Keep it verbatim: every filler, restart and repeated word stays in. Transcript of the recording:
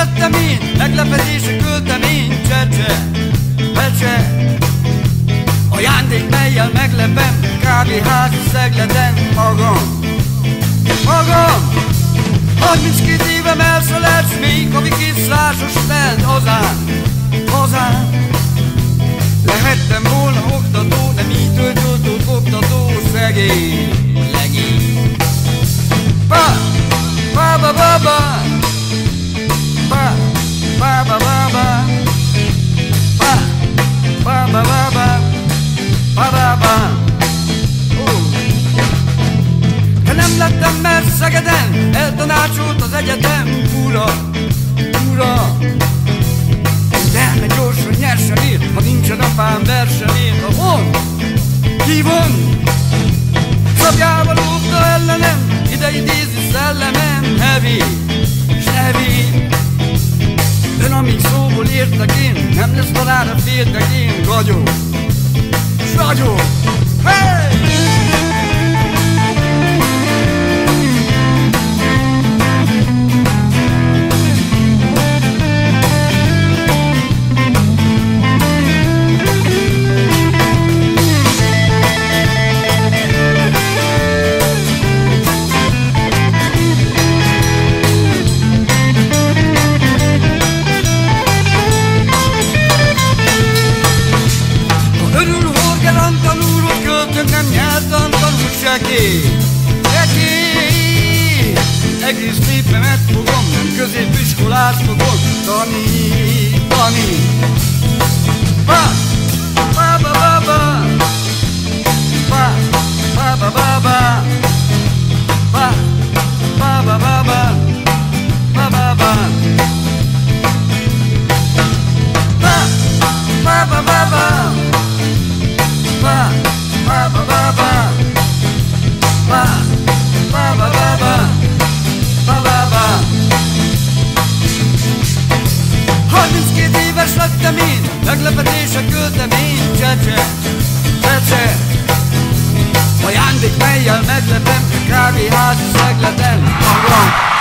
lettem én, meglepetésre küldtem én, csecse, becse. Ajándék, melyel meglepem, kávéházi szegleten magam, magam. harminckét éve mersze lesz még, ami kétszázas lett hazám, hazám. Lehettem volna oktató, nem így töltött oktató, szegény, legény. Pa, pa, ba, ba, ba. Pa, pa, ba, ba, ba. Pa, pa, ba, ba, ba. Pa, ba, ba. De nem lettem, mert Szegeden eltanácsolt az egyetem, ura, ura. De gyorsan, nyersen ír, ha nincsen apám versen ír, ha von, hívom. Szabjával óvta ellenem, ide idézi szellemem, hevi, s hevi. Ön amíg szóból értek én, nem lesz talára féltek én, ragyog, s ragyog, hey! Nem nyertam tanul sekély, sekély. Egész népemet fogom, nem középiskolát fogom tanítani. Pa, pa, ba, ba, ba. Pa, pa, ba, ba, ba. Pa, pa, ba, ba, ba. Pa, ba, ba. Pa, pa, ba, ba, ba. Pa, ba, ba, ba, ba. Ba, ba, ba, ba, ba. Ba, ba, ba. harminckét éves lettem én, meglepetésre küldtem én, csecse, csecse. Ajándék, melyel meglepem, kávéházi szegleten magam.